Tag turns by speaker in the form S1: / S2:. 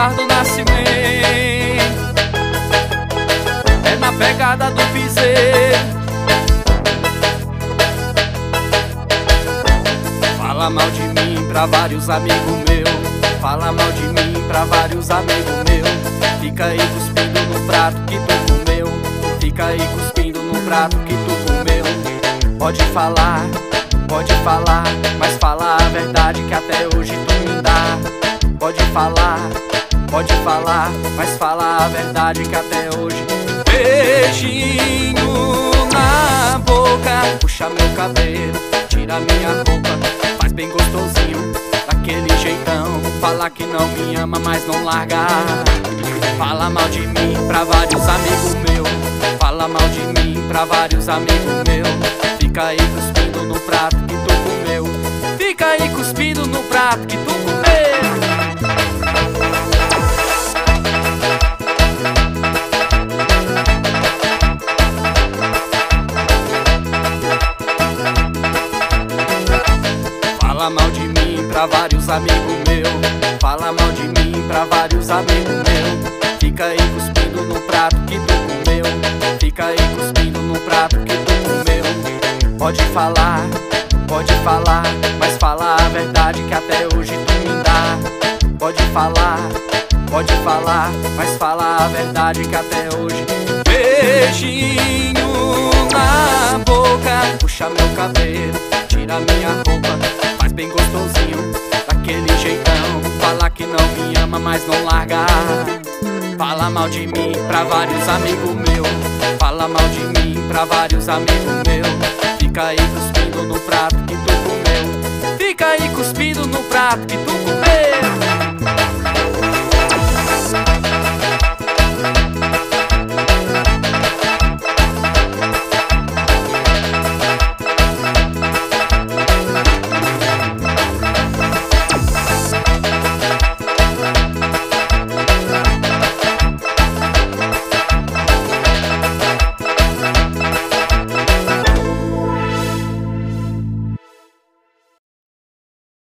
S1: Ricardo Nascimento, é na pegada do piseiro. Fala mal de mim pra vários amigos meus, fala mal de mim pra vários amigos meus. Fica aí cuspindo no prato que tu comeu, fica aí cuspindo no prato que tu comeu. Pode falar, mas fala a verdade que até hoje tu me dá. Pode falar, mas fala a verdade que até hoje. Beijinho na boca, puxa meu cabelo, tira minha roupa, faz bem gostosinho, daquele jeitão. Fala que não me ama, mas não larga. Fala mal de mim pra vários amigos meus, fala mal de mim pra vários amigos meus. Fica aí cuspindo no prato que tu comeu, fica aí cuspindo no prato que tu comeu. Fala mal de mim pra vários amigos meus, fala mal de mim pra vários amigos meus. Fica aí cuspindo no prato que tu comeu, fica aí cuspindo no prato que tu comeu. Pode falar, mas fala a verdade que até hoje tu me dá. Pode falar, mas fala a verdade que até hoje. Beijinho na boca, puxa meu cabelo, tira minha roupa, faz bem gostosinho, daquele jeitão. Fala que não me ama, mas não larga. Fala mal de mim pra vários amigos meus, fala mal de mim pra vários amigos meus. Fica aí cuspindo no prato que tu comeu, fica aí cuspindo no prato que tu comeu.